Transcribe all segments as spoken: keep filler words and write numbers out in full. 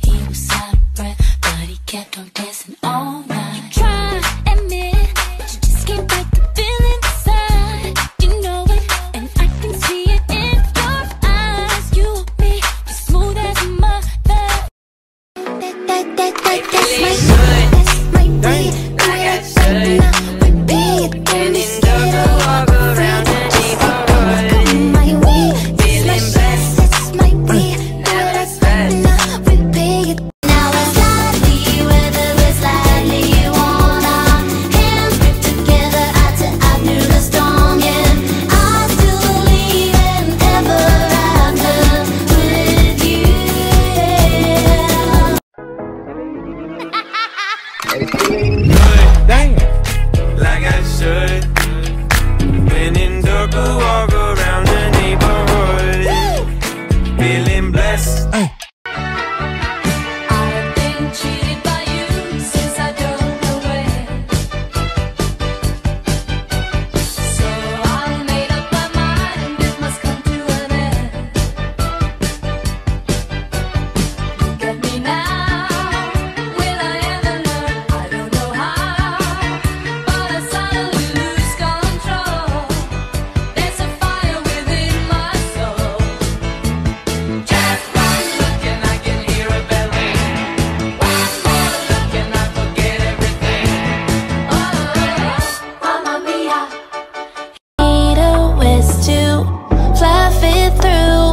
he was out of breath, but he kept on dancing all night. You try and admit, but you just can't break the feeling inside. You know it, and I can see it in your eyes. You and me, you're smooth as a mother. That, that, that, that, that's my, that's my way. Like I should. And in Doka walk around the neighborhood, feeling blessed. That's my way. Now that's best. Now we're slightly, whether we're slightly, you want our hands gripped together, eye to eye through the storm, yeah. I still believe in ever after with you, yeah. Damn. Like I should. When in Doka, walk around the neighborhood, feeling blessed. Hey. I've been cheated by you since I don't know when. So I made up my mind, it must come to an end. Look at me now, will I ever learn? I don't know how, but I suddenly lose control. There's a fire within my soul. Just one look and I can hear a bell ring. One more look and I forget everything. Oh, Mamma Mia. Need a wish to fluff it through.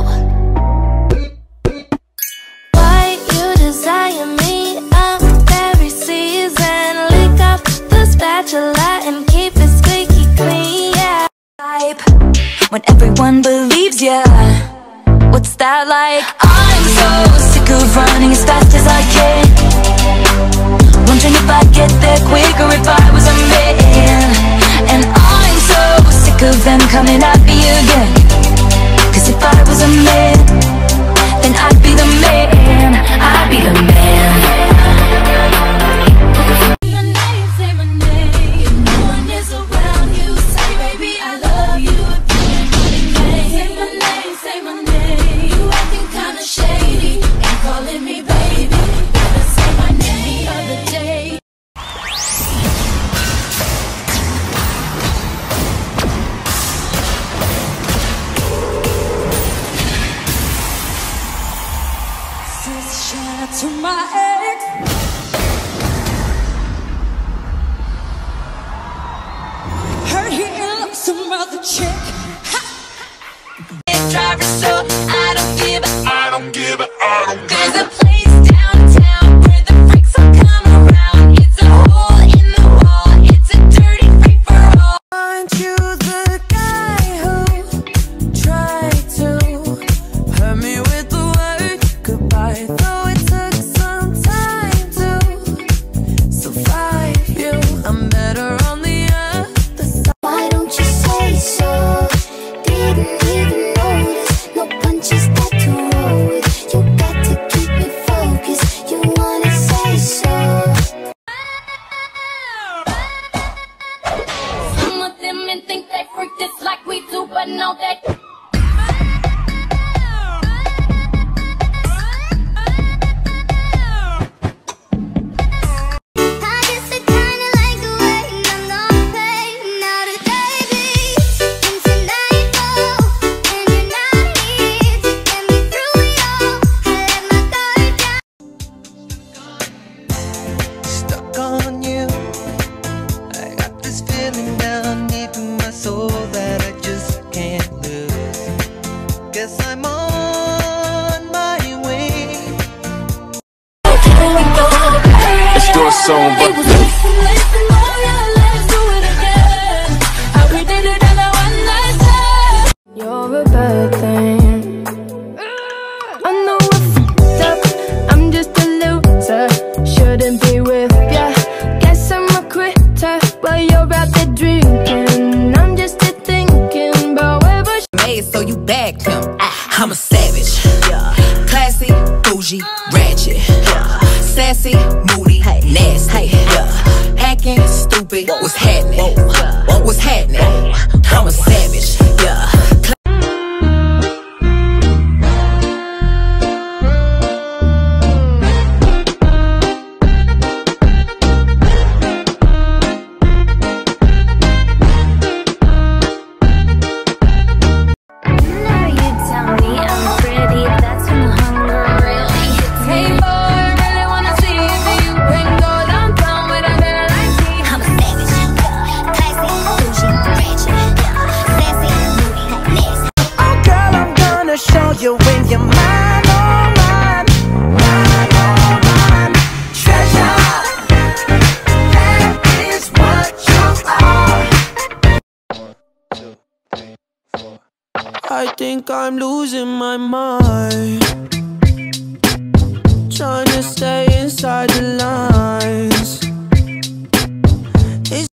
Why you desire me? I'm every season. Lick up the spatula and keep it squeaky clean, yeah. Type when everyone believes ya. What's that like? I'm so sick of running as fast as I can. Wondering if I'd get there quicker if I was a man. And I'm so sick of them coming at me again. Cause if I was a man, then I'd be the man. I'd be the man. Say my name, say my name. If no one is around you, say baby I love you again. Say my name, say my name. You acting kinda shady and calling me baby. Better say my name the other day. Says shout out to my ex. Heard he in love with some other chick. Driver, so I don't give a, I don't give it, I don't give there's a place downtown where the freaks all come around. It's a hole in the wall, it's a dirty free for all. Aren't you the guy who tried to hurt me with the word goodbye? Though it took some time to survive you, I'm better on the other side. Why don't you say so? Didn't even notice, no punches that to roll with. You got to keep me focused, you wanna say so. Some of them men think they freak just like we do, but no they Stuck on you. I got this feeling down deep in my soul that I just can't lose. Guess I'm on my way. Let's do a song, but you're a bad thing. I know I fucked up. I'm just a loser. Shouldn't be with ya. Guess I'm a quitter. But you're out there drinking. I'm just a thinking about whatever. Made so you bagged him. I'm a savage. Classy, bougie, ratchet. Sassy, moody, nasty. Acting stupid. What's happening? What's happening? I'm a savage. Yeah. you in your mind, oh mind, mind, oh mind. Treasure, that is what you are. One, two, three, four. I think I'm losing my mind, trying to stay inside the lines.